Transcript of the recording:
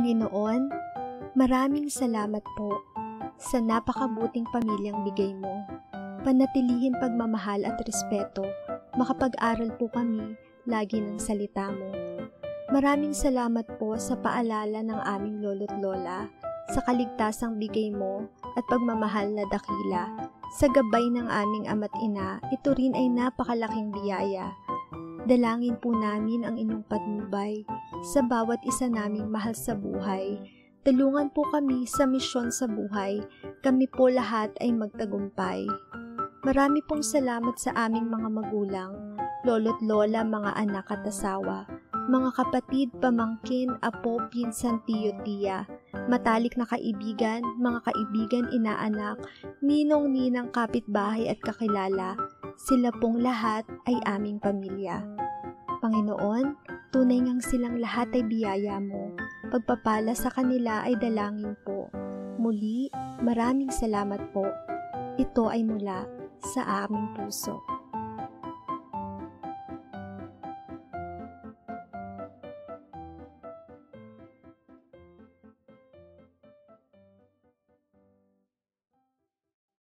Panginoon, maraming salamat po sa napakabuting pamilyang bigay mo. Panatilihin pagmamahal at respeto, makapag-aral po kami lagi ng salita mo. Maraming salamat po sa paalala ng aming lolo't lola, sa kaligtasang bigay mo at pagmamahal na dakila. Sa gabay ng aming ama't ina, ito rin ay napakalaking biyaya. Dalangin po namin ang inyong patnubay sa bawat isa naming mahal sa buhay. Tulungan po kami sa misyon sa buhay. Kami po lahat ay magtagumpay. Marami pong salamat sa aming mga magulang, lolo't lola, mga anak at asawa, mga kapatid, pamangkin, apo, pinsan, tiyo, tiya, matalik na kaibigan, mga kaibigan, inaanak, ninong, ninang, kapitbahay at kakilala. Sila pong lahat ay aming pamilya. Panginoon, tunay ngang silang lahat ay biyaya mo. Pagpapala sa kanila ay dalangin po. Muli, maraming salamat po. Ito ay mula sa aming puso.